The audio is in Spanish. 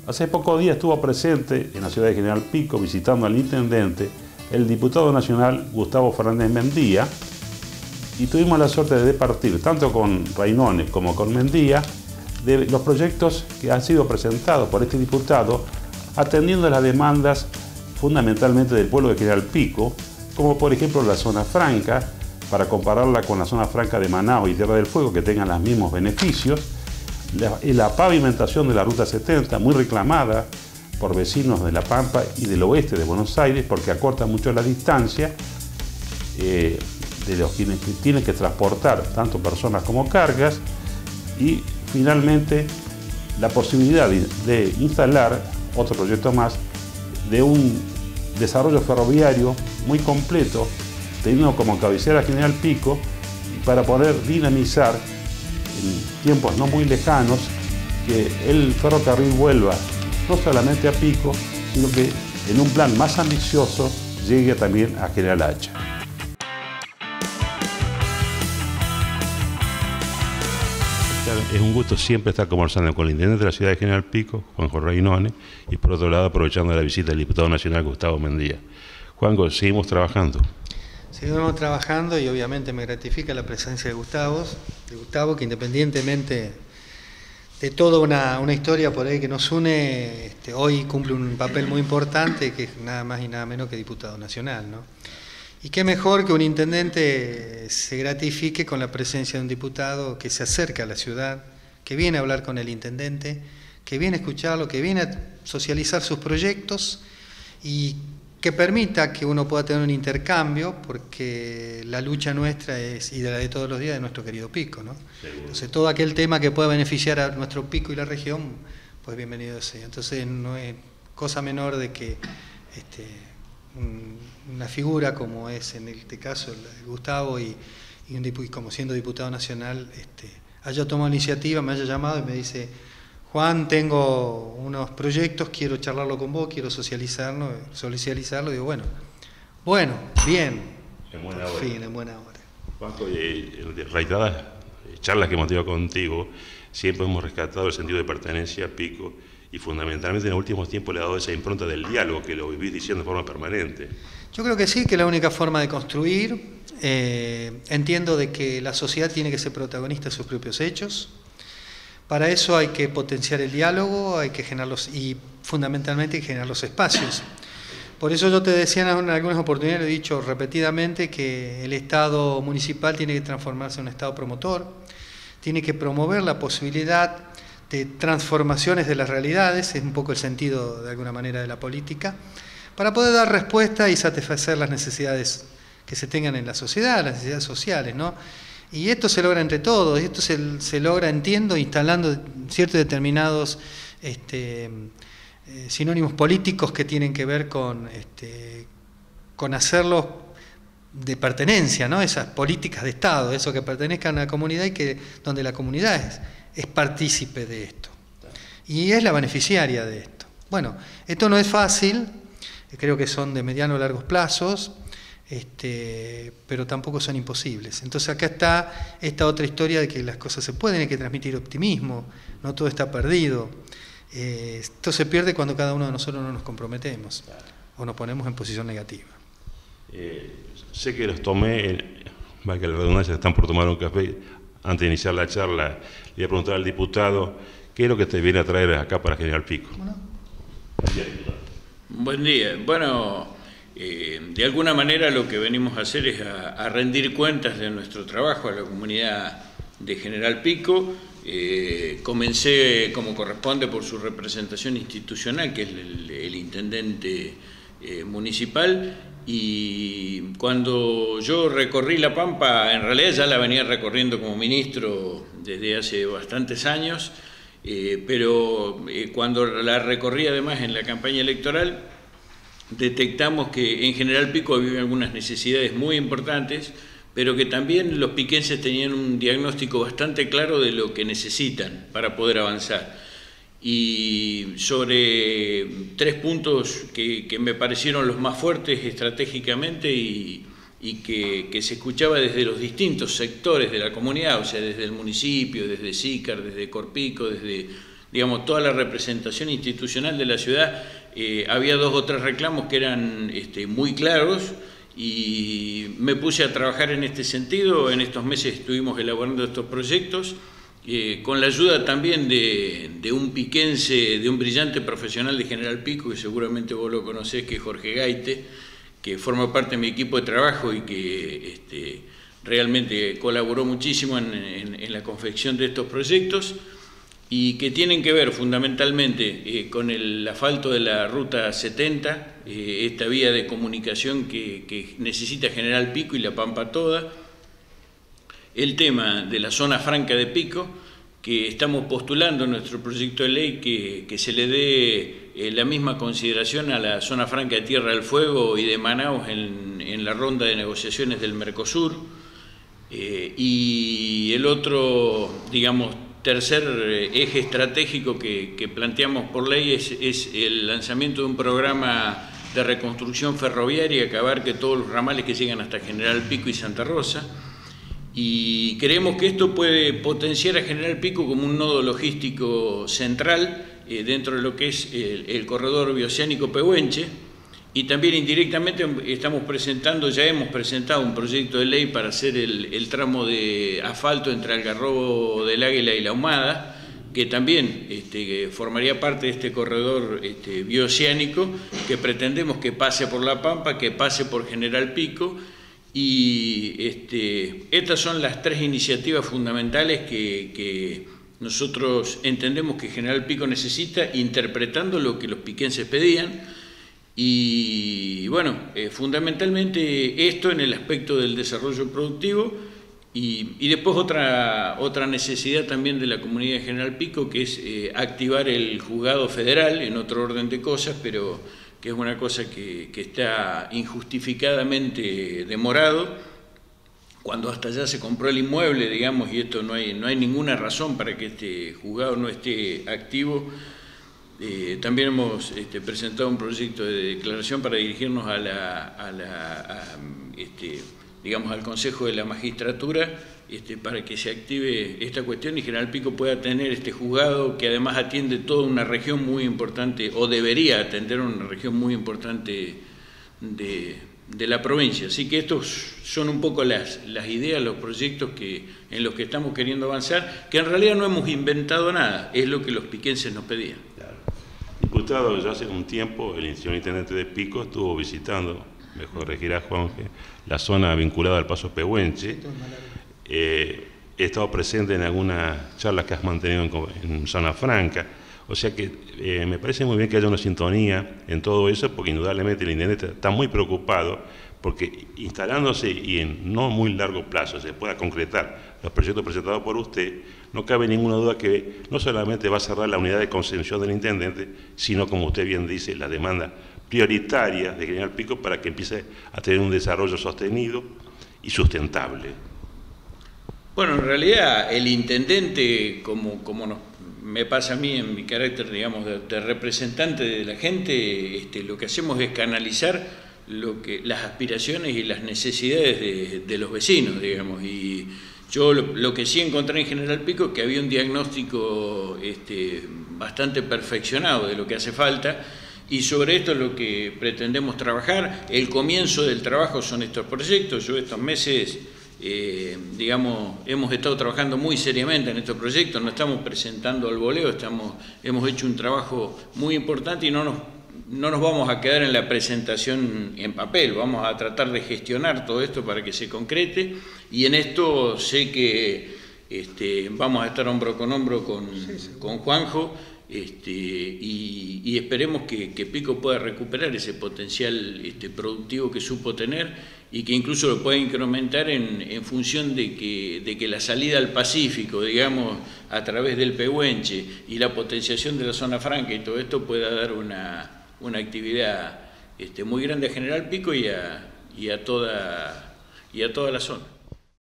Hace pocos días estuvo presente en la ciudad de General Pico visitando al intendente el diputado nacional Gustavo Fernández Mendía y tuvimos la suerte de departir tanto con Rainone como con Mendía de los proyectos que han sido presentados por este diputado atendiendo a las demandas fundamentalmente del pueblo de General Pico, como por ejemplo la zona franca, para compararla con la zona franca de Manaos y Tierra del Fuego, que tengan los mismos beneficios, la pavimentación de la Ruta 70, muy reclamada por vecinos de La Pampa y del oeste de Buenos Aires, porque acorta mucho la distancia de los quienes tienen que transportar tanto personas como cargas, y finalmente la posibilidad de instalar otro proyecto más de un desarrollo ferroviario muy completo, teniendo como cabecera General Pico, para poder dinamizar en tiempos no muy lejanos que el ferrocarril vuelva no solamente a Pico, sino que en un plan más ambicioso llegue también a General Hacha. Es un gusto siempre estar conversando con el intendente de la ciudad de General Pico, Juanjo Rainone, y por otro lado aprovechando la visita del diputado nacional Gustavo Mendía. Juanjo, seguimos trabajando. Seguimos trabajando y obviamente me gratifica la presencia de Gustavo, que independientemente de toda una historia por ahí que nos une, hoy cumple un papel muy importante, que es nada más y nada menos que diputado nacional, ¿no? Y qué mejor que un intendente se gratifique con la presencia de un diputado que se acerca a la ciudad, que viene a hablar con el intendente, que viene a escucharlo, que viene a socializar sus proyectos y que permita que uno pueda tener un intercambio, porque la lucha nuestra es, y de la de todos los días, de nuestro querido Pico, ¿no? Entonces todo aquel tema que pueda beneficiar a nuestro Pico y la región, pues bienvenido sea. Entonces no es cosa menor de que una figura como es en este caso el Gustavo y como siendo diputado nacional haya tomado la iniciativa, me haya llamado y me dice: Juan, tengo unos proyectos, quiero charlarlo con vos, quiero socializarlo. Digo, bueno, bien, en buena por hora. Fin, en buena hora. Juanjo, de reiteradas charlas que hemos tenido contigo, siempre hemos rescatado el sentido de pertenencia a Pico, y fundamentalmente en los últimos tiempos le ha dado esa impronta del diálogo que lo vivís diciendo de forma permanente. Yo creo que sí, que es la única forma de construir. Entiendo de que la sociedad tiene que ser protagonista de sus propios hechos. Para eso hay que potenciar el diálogo, hay que generarlos, y fundamentalmente hay que generar los espacios. Por eso yo te decía en algunas oportunidades, he dicho repetidamente, que el Estado municipal tiene que transformarse en un Estado promotor, tiene que promover la posibilidad de transformaciones de las realidades, es un poco el sentido de alguna manera de la política, para poder dar respuesta y satisfacer las necesidades que se tengan en la sociedad, las necesidades sociales, ¿no? Y esto se logra entre todos, y esto se logra, entiendo, instalando ciertos determinados sinónimos políticos que tienen que ver con hacerlos de pertenencia, ¿no? Esas políticas de Estado, eso que pertenezcan a la comunidad y que donde la comunidad es partícipe de esto. Y es la beneficiaria de esto. Bueno, esto no es fácil, creo que son de mediano a largos plazos, pero tampoco son imposibles. Entonces acá está esta otra historia de que las cosas se pueden, hay que transmitir optimismo, no todo está perdido. Esto se pierde cuando cada uno de nosotros no nos comprometemos o nos ponemos en posición negativa. Sé que los tomé, valga la redundancia, están por tomar un café. Antes de iniciar la charla, le voy a preguntar al diputado qué es lo que te viene a traer acá para General Pico. Buen día. Bueno, de alguna manera lo que venimos a hacer es a rendir cuentas de nuestro trabajo a la comunidad de General Pico. Comencé como corresponde por su representación institucional, que es el intendente municipal, y cuando yo recorrí La Pampa, en realidad ya la venía recorriendo como ministro desde hace bastantes años, pero cuando la recorrí además en la campaña electoral, detectamos que en General Pico había algunas necesidades muy importantes, pero que también los piquenses tenían un diagnóstico bastante claro de lo que necesitan para poder avanzar. Y sobre 3 puntos que me parecieron los más fuertes estratégicamente y que se escuchaba desde los distintos sectores de la comunidad, o sea, desde el municipio, desde SICAR, desde Corpico, desde digamos, toda la representación institucional de la ciudad, había 2 o 3 reclamos que eran muy claros, y me puse a trabajar en este sentido. En estos meses estuvimos elaborando estos proyectos, con la ayuda también de un piquense, de un brillante profesional de General Pico, que seguramente vos lo conocés, que es Jorge Gaite, que forma parte de mi equipo de trabajo y que realmente colaboró muchísimo en la confección de estos proyectos, y que tienen que ver fundamentalmente con el asfalto de la Ruta 70, esta vía de comunicación que necesita General Pico y La Pampa toda, el tema de la zona franca de Pico, que estamos postulando en nuestro proyecto de ley que se le dé la misma consideración a la zona franca de Tierra del Fuego y de Manaos en la ronda de negociaciones del Mercosur, y el otro, digamos, tercer eje estratégico que planteamos por ley es el lanzamiento de un programa de reconstrucción ferroviaria que abarque todos los ramales que llegan hasta General Pico y Santa Rosa, y creemos que esto puede potenciar a General Pico como un nodo logístico central dentro de lo que es el corredor bioceánico Pehuenche, y también indirectamente ya hemos presentado un proyecto de ley para hacer el tramo de asfalto entre Algarrobo del Águila y La Ahumada, que también formaría parte de este corredor bioceánico, que pretendemos que pase por La Pampa, que pase por General Pico, y estas son las 3 iniciativas fundamentales que nosotros entendemos que General Pico necesita, interpretando lo que los piquenses pedían. Y bueno, fundamentalmente esto en el aspecto del desarrollo productivo, y después otra necesidad también de la comunidad de General Pico, que es activar el juzgado federal en otro orden de cosas, pero que es una cosa que está injustificadamente demorado, cuando hasta ya se compró el inmueble, digamos, y esto no hay ninguna razón para que este juzgado no esté activo. También hemos presentado un proyecto de declaración para dirigirnos digamos, al Consejo de la Magistratura, para que se active esta cuestión y General Pico pueda tener este juzgado, que además atiende toda una región muy importante, o debería atender una región muy importante de la provincia. Así que estos son un poco las ideas, los proyectos en los que estamos queriendo avanzar, que en realidad no hemos inventado nada, es lo que los piquenses nos pedían. Diputado, ya hace un tiempo el señor intendente de Pico estuvo visitando, me corregirá Juanje, la zona vinculada al Paso Pehuenche. He estado presente en algunas charlas que has mantenido en Zona Franca, o sea que me parece muy bien que haya una sintonía en todo eso, porque indudablemente el intendente está muy preocupado porque instalándose y en no muy largo plazo se pueda concretar los proyectos presentados por usted, no cabe ninguna duda que no solamente va a cerrar la unidad de concepción del intendente, sino, como usted bien dice, la demanda prioritaria de General Pico para que empiece a tener un desarrollo sostenido y sustentable. Bueno, en realidad el intendente, como me pasa a mí en mi carácter, digamos, de representante de la gente, lo que hacemos es canalizar las aspiraciones y las necesidades de los vecinos, digamos, y yo lo que sí encontré en General Pico es que había un diagnóstico bastante perfeccionado de lo que hace falta, y sobre esto es lo que pretendemos trabajar. El comienzo del trabajo son estos proyectos. Yo estos meses, digamos, hemos estado trabajando muy seriamente en estos proyectos, no estamos presentando al voleo, hemos hecho un trabajo muy importante y no nos vamos a quedar en la presentación en papel, vamos a tratar de gestionar todo esto para que se concrete, y en esto sé que vamos a estar hombro con hombro con Juanjo, y esperemos que Pico pueda recuperar ese potencial productivo que supo tener, y que incluso lo pueda incrementar en función de que la salida al Pacífico, digamos, a través del Pehuenche y la potenciación de la zona franca y todo esto pueda dar una actividad muy grande a General Pico y a toda la zona.